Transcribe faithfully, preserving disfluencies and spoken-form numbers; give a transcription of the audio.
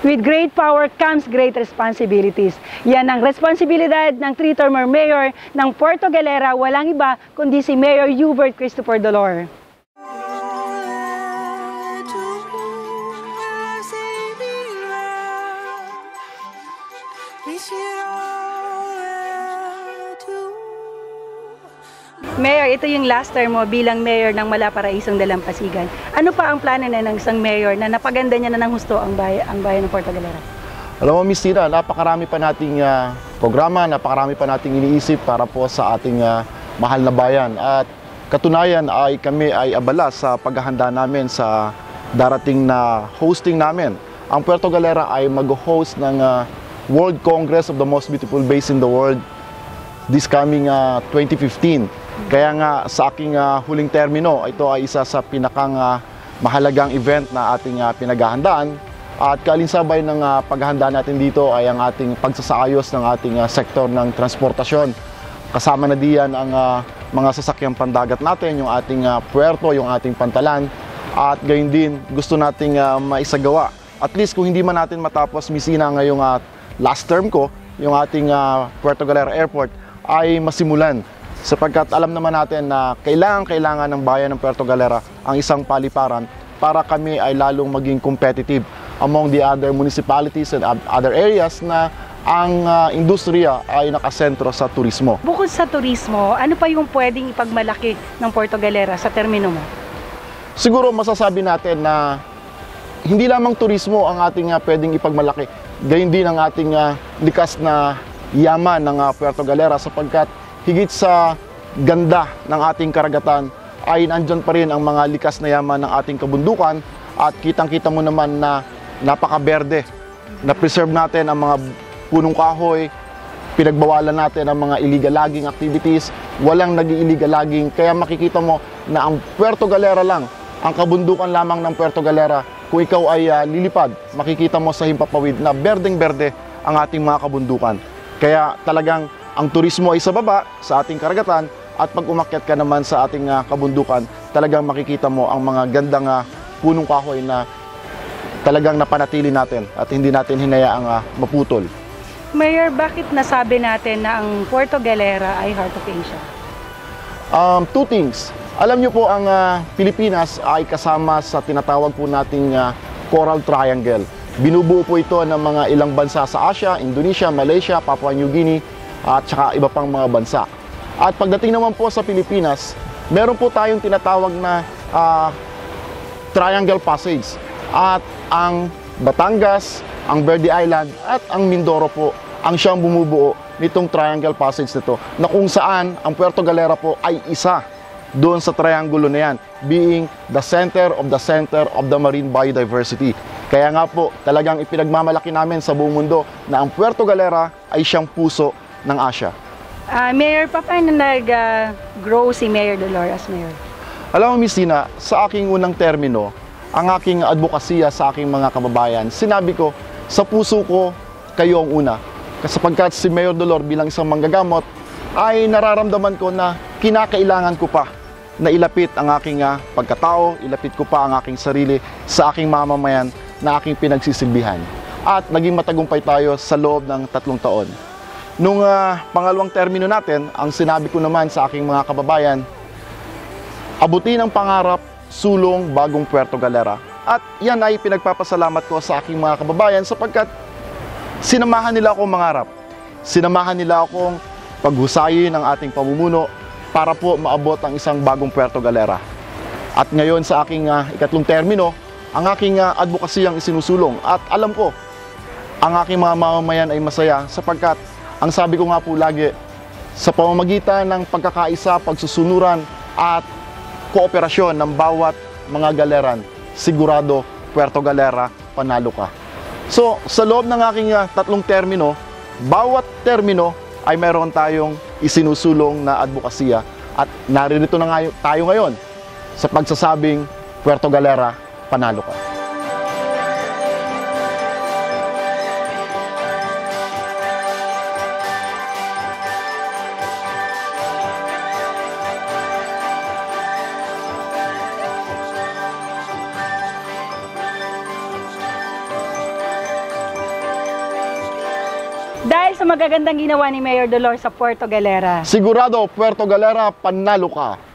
With great power comes great responsibilities. Yan ang responsibilidad ng three-termer mayor ng Puerto Galera, walang iba kundi si Mayor Hubert Christopher Dolor. Mayor, ito yung last term mo bilang mayor ng Malaparaisong Dalampasigan. Ano pa ang plano na ng isang mayor na napaganda niya na ng husto ang, bay ang bayan ng Puerto Galera? Alam mo, Miss Tina, napakarami pa nating uh, programa, napakarami pa nating iniisip para po sa ating uh, mahal na bayan. At katunayan ay kami ay abala sa paghahanda namin sa darating na hosting namin. Ang Puerto Galera ay mag-host ng uh, World Congress of the Most Beautiful Bays in the World this coming uh, twenty fifteen. Kaya nga sa aking uh, huling termino, ito ay isa sa pinakang uh, mahalagang event na ating uh, pinaghahandaan. At kaalinsabay ng uh, paghahanda natin dito ay ang ating pagsasaayos ng ating uh, sektor ng transportasyon. Kasama na diyan ang uh, mga sasakyang pandagat natin, yung ating uh, puerto, yung ating pantalan. At gayon din, gusto nating uh, maisagawa. At least kung hindi man natin matapos misina ngayong uh, last term ko, yung ating uh, Puerto Galera Airport ay masimulan. Sapagkat alam naman natin na kailangan-kailangan ng bayan ng Puerto Galera ang isang paliparan para kami ay lalong maging competitive among the other municipalities and other areas na ang uh, industriya ay nakasentro sa turismo. Bukod sa turismo, ano pa yung pwedeng ipagmalaki ng Puerto Galera sa termino mo? Siguro masasabi natin na hindi lamang turismo ang ating uh, pwedeng ipagmalaki. Gayon din ang ating uh, likas na yaman ng uh, Puerto Galera sapagkat higit sa ganda ng ating karagatan ay nandyan pa rin ang mga likas na yaman ng ating kabundukan at kitang-kita mo naman na napaka-berde. Na-preserve natin ang mga punong kahoy, pinagbawalan natin ang mga illegal logging activities, walang nag-illegal logging, kaya makikita mo na ang Puerto Galera lang, ang kabundukan lamang ng Puerto Galera, kung ikaw ay uh, lilipad, makikita mo sa himpapawid na berdeng-berde ang ating mga kabundukan. Kaya talagang ang turismo ay sa baba, sa ating karagatan, at pag umakyat ka naman sa ating uh, kabundukan, talagang makikita mo ang mga gandang uh, punong kahoy na talagang napanatili natin at hindi natin hinayaang uh, maputol. Mayor, bakit nasabi natin na ang Puerto Galera ay Heart of Asia? Um, two things. Alam niyo po, ang uh, Pilipinas ay kasama sa tinatawag po nating uh, Coral Triangle. Binubuo po ito ng mga ilang bansa sa Asia, Indonesia, Malaysia, Papua New Guinea, at saka iba pang mga bansa. At pagdating naman po sa Pilipinas, meron po tayong tinatawag na uh, Triangle Passage. At ang Batangas, ang Verde Island, at ang Mindoro po ang siyang bumubuo nitong Triangle Passage nito, na kung saan ang Puerto Galera po ay isa doon sa triangulo na yan, being the center of the center of the marine biodiversity. Kaya nga po, talagang ipinagmamalaki namin sa buong mundo na ang Puerto Galera ay siyang puso ng Asia. Uh, Mayor, paano nag-grow uh, si Mayor Dolor as Mayor? Alam mo, Miss Tina, sa aking unang termino, ang aking advokasya sa aking mga kababayan, sinabi ko, sa puso ko, kayo ang una. Sapagkat si Mayor Dolor bilang isang manggagamot, ay nararamdaman ko na kinakailangan ko pa na ilapit ang aking uh, pagkatao, ilapit ko pa ang aking sarili sa aking mamamayan na aking pinagsisilbihan. At naging matagumpay tayo sa loob ng tatlong taon. Nung uh, pangalawang termino natin, ang sinabi ko naman sa aking mga kababayan, abutin ang pangarap, sulong, bagong Puerto Galera. At yan ay pinagpapasalamat ko sa aking mga kababayan sapagkat sinamahan nila akong mangarap. Sinamahan nila akong paghusayin ang ating pamumuno para po maabot ang isang bagong Puerto Galera. At ngayon sa aking uh, ikatlong termino, ang aking uh, advokasiyang isinusulong. At alam ko, ang aking mga mamamayan ay masaya sapagkat ang sabi ko nga po lagi, sa pamamagitan ng pagkakaisa, pagsusunuran at kooperasyon ng bawat mga galeran, sigurado Puerto Galera, panalo ka. So, sa loob ng aking uh, tatlong termino, bawat termino ay meron tayong isinusulong na advokasya at naririto na nga tayo ngayon sa pagsasabing Puerto Galera, panalo ka. Dahil sa magagandang ginawa ni Mayor Dolor sa Puerto Galera. Sigurado, Puerto Galera, panalo ka.